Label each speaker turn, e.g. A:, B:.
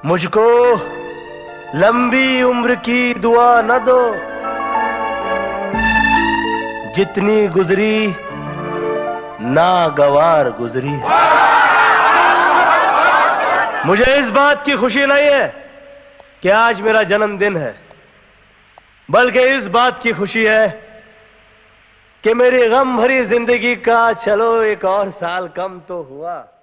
A: मुझको लंबी उम्र की दुआ न दो, जितनी गुजरी नागवार गुजरी। मुझे इस बात की खुशी नहीं है कि आज मेरा जन्मदिन है, बल्कि इस बात की खुशी है कि मेरी गम भरी जिंदगी का चलो एक और साल कम तो हुआ।